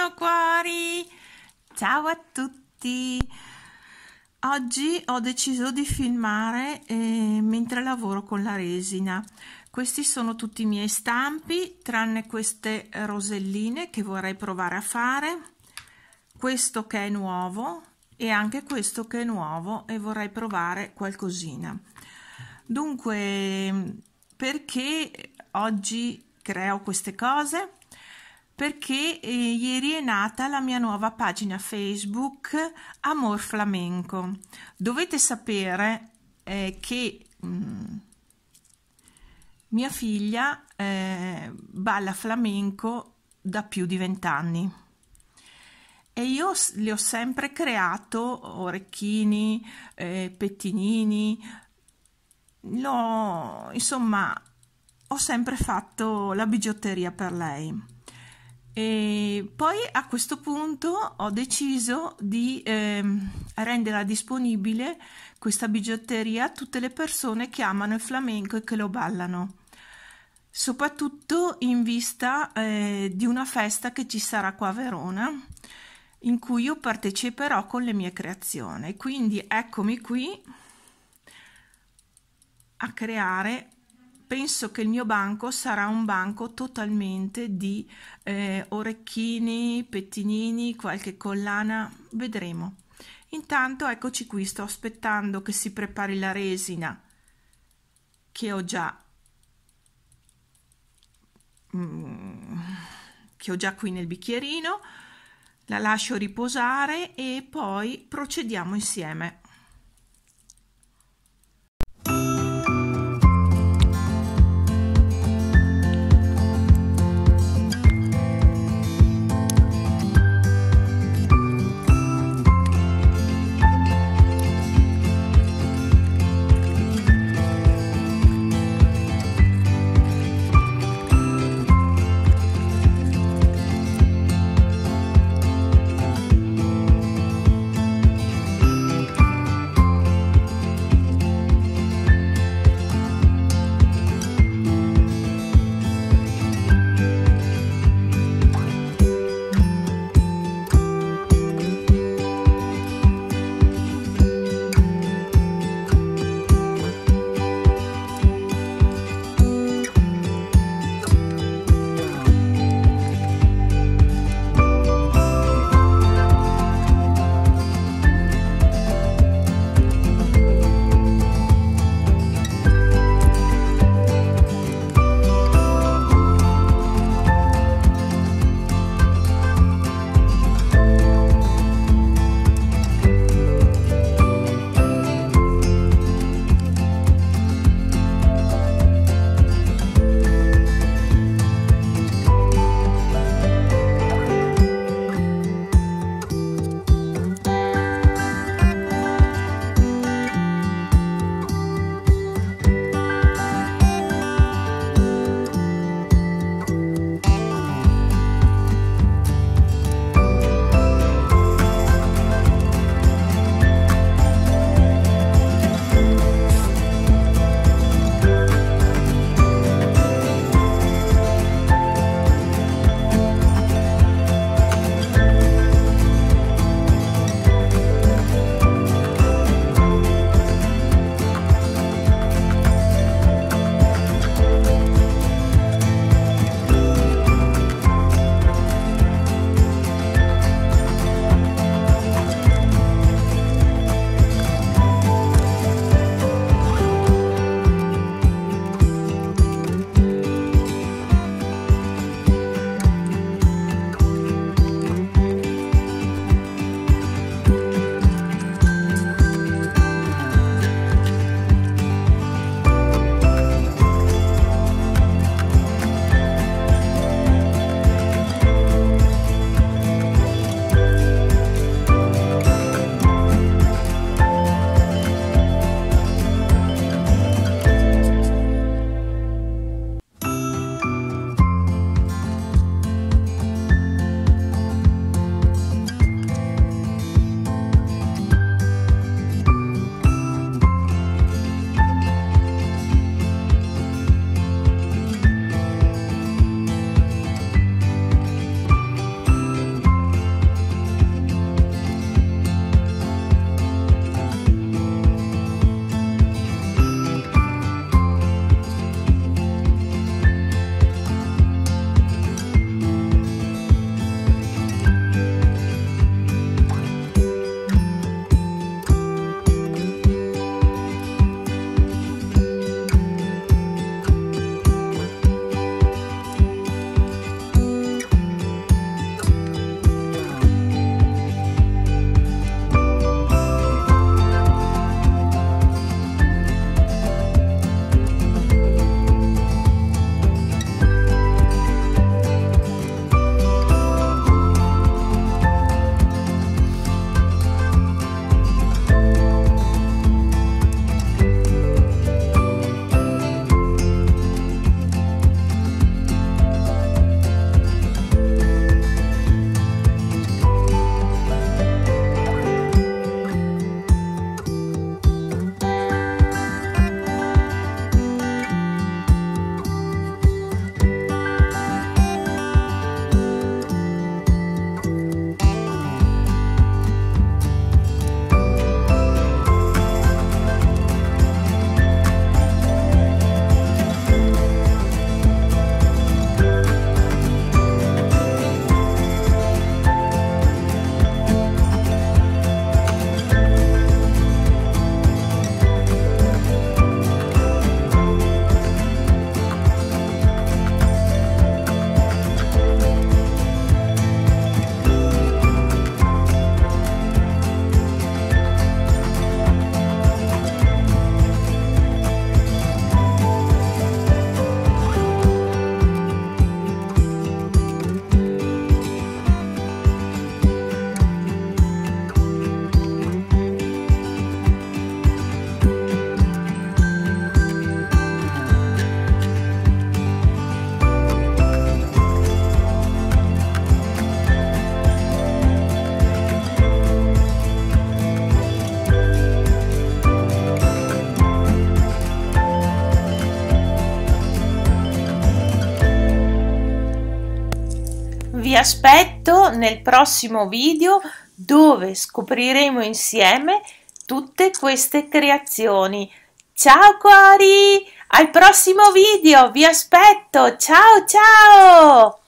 Buongiorno cuori, ciao a tutti. Oggi ho deciso di filmare mentre lavoro con la resina. Questi sono tutti i miei stampi, tranne queste roselline che vorrei provare a fare, questo che è nuovo e anche questo che è nuovo e vorrei provare qualcosina. Dunque, perché oggi creo queste cose? Perché ieri è nata la mia nuova pagina Facebook Amor Flamenco. Dovete sapere che mia figlia balla flamenco da più di 20 anni e io le ho sempre creato orecchini, pettinini, insomma ho sempre fatto la bigiotteria per lei. E poi a questo punto ho deciso di rendere disponibile questa bigiotteria a tutte le persone che amano il flamenco e che lo ballano, soprattutto in vista di una festa che ci sarà qua a Verona, in cui io parteciperò con le mie creazioni. Quindi eccomi qui a creare. Penso che il mio banco sarà un banco totalmente di orecchini, pettinini, qualche collana, vedremo. Intanto eccoci qui, sto aspettando che si prepari la resina che ho già qui nel bicchierino, la lascio riposare e poi procediamo insieme. Vi aspetto nel prossimo video dove scopriremo insieme tutte queste creazioni. Ciao cuori, al prossimo video, vi aspetto, ciao ciao!